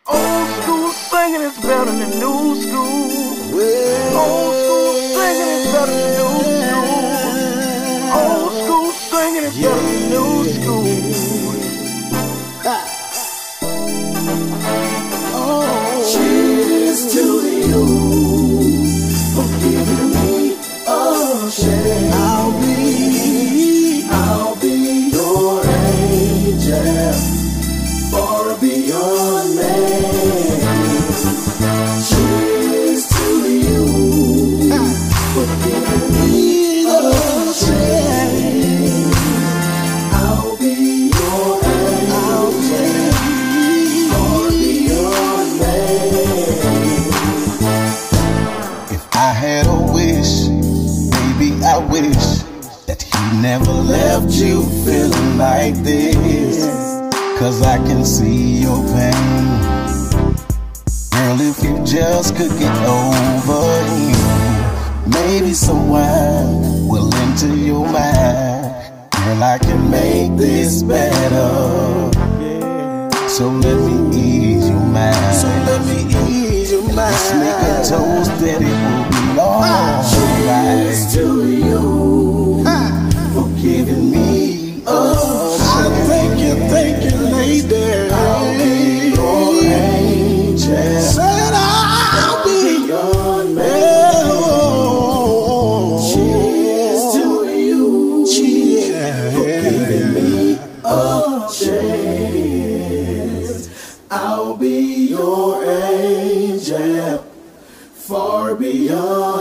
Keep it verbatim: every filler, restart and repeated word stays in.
Old school singing is better than new school. Old school singing is better than new school. Old school singing is better than new school. Oh, cheers to you for giving me a chance. I'll be, I'll be your angel, far beyond man. Cheers to you for giving me a chance. I'll be your angel, far beyond man. If I had a wish, baby, I wish that he never left you feeling like this. Cause I can see your pain. Girl, if you just could get over him, maybe someone will enter your mind. Girl, I can make this better. So let me ease your mind. So let me ease your mind. Let's make a toast that it will be alright. Cheers to you for giving me a chance. Thank you, thank you, lady. I'll be your angel. Said I'll be your man. Cheers to you. Cheers for giving me a chance. I'll be your angel, far beyond.